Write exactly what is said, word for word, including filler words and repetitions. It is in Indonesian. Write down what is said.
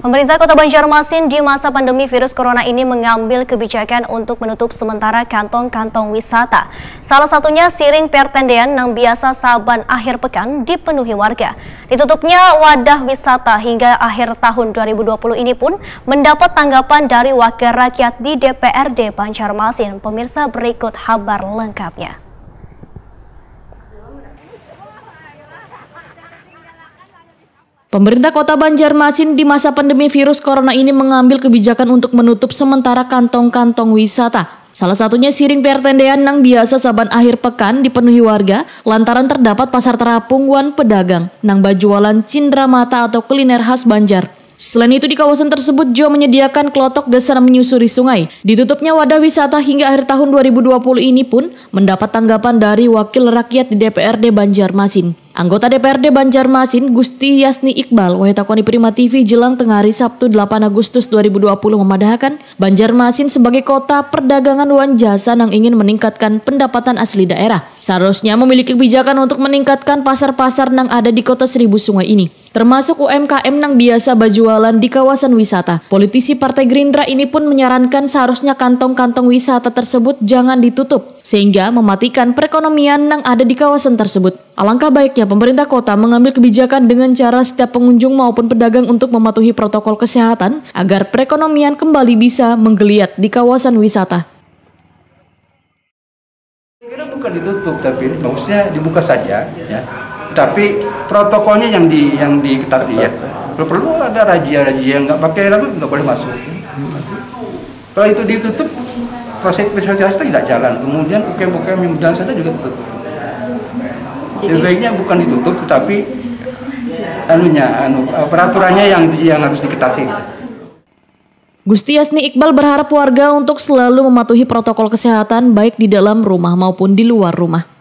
Pemerintah Kota Banjarmasin di masa pandemi virus corona ini mengambil kebijakan untuk menutup sementara kantong-kantong wisata. Salah satunya Siring Pertendean yang biasa saban akhir pekan dipenuhi warga. Ditutupnya wadah wisata hingga akhir tahun dua ribu dua puluh ini pun mendapat tanggapan dari wakil rakyat di D P R D Banjarmasin. Pemirsa, berikut kabar lengkapnya. Pemerintah Kota Banjarmasin di masa pandemi virus corona ini mengambil kebijakan untuk menutup sementara kantong-kantong wisata. Salah satunya Siring Pertendean yang biasa saban akhir pekan dipenuhi warga lantaran terdapat pasar terapung wan pedagang nang bajualan cindera mata atau kuliner khas Banjar. Selain itu di kawasan tersebut juga menyediakan klotok dasar menyusuri sungai. Ditutupnya wadah wisata hingga akhir tahun dua ribu dua puluh ini pun mendapat tanggapan dari wakil rakyat di D P R D Banjarmasin. Anggota D P R D Banjarmasin Gusti Yasni Iqbal Wahitakoni Prima T V jelang tengah hari Sabtu delapan Agustus dua ribu dua puluh memadahkan Banjarmasin sebagai kota perdagangan wan jasa yang ingin meningkatkan pendapatan asli daerah. Seharusnya memiliki kebijakan untuk meningkatkan pasar-pasar yang ada di kota Seribu Sungai ini, termasuk U M K M yang biasa berjualan di kawasan wisata. Politisi Partai Gerindra ini pun menyarankan seharusnya kantong-kantong wisata tersebut jangan ditutup, sehingga mematikan perekonomian yang ada di kawasan tersebut. Alangkah baiknya pemerintah kota mengambil kebijakan dengan cara setiap pengunjung maupun pedagang untuk mematuhi protokol kesehatan agar perekonomian kembali bisa menggeliat di kawasan wisata. Kira bukan ditutup, tapi bagusnya dibuka saja, ya. Tapi protokolnya yang di yang diketati ya. Kalau perlu ada razia-razia yang nggak pakai lagu nggak boleh masuk. Kalau itu ditutup, proses proses tidak jalan. Kemudian U K M U K M yang jalan sana juga tutup. Jadi baiknya bukan ditutup, tetapi anunya, anu, peraturannya yang yang harus diketati. Gusti Yasni Iqbal berharap warga untuk selalu mematuhi protokol kesehatan baik di dalam rumah maupun di luar rumah.